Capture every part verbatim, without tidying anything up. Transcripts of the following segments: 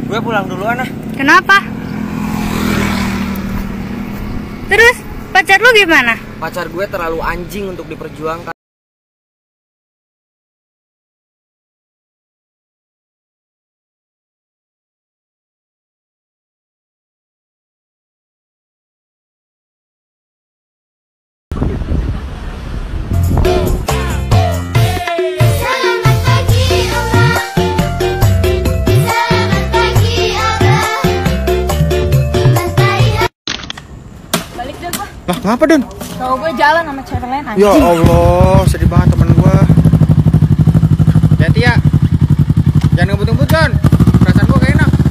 Gue pulang duluan ah. Kenapa? Terus pacar lu gimana? Pacar gue terlalu anjing untuk diperjuangkan. Lah, kenapa, Don? Kalau gue jalan sama cewek lain anjing. Ya Allah, sedih banget temen gue. Hati-hati ya. Jangan ngebut-ngebut, Don. Perasaan gue gak enak.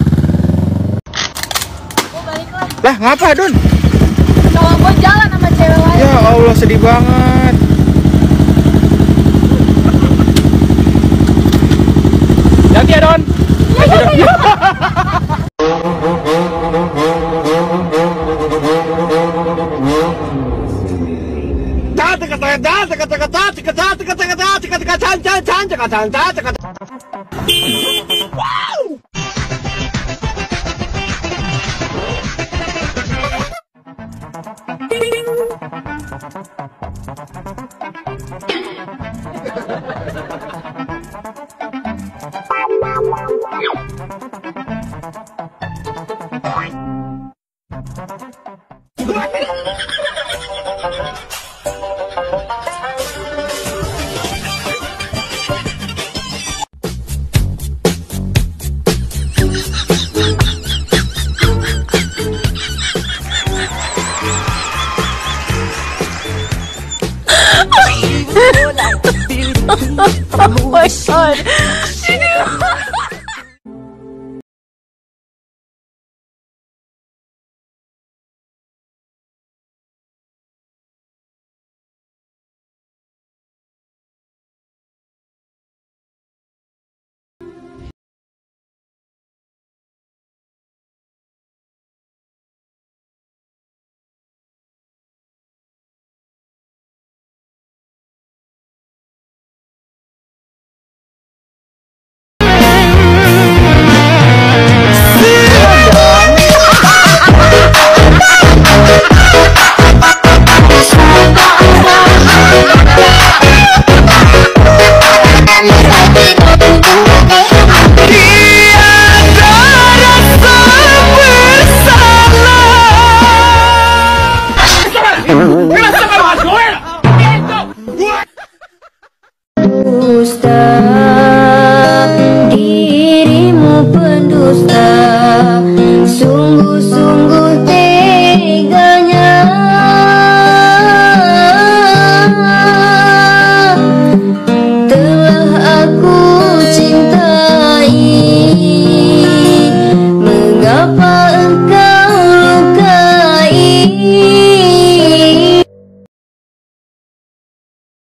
Gue balik lah. Lah, ngapa, Don? Kalau gue jalan sama cewek lain. Ya Allah, sedih banget. Hati ya, Don. Ya, ya, ya. Oh my god.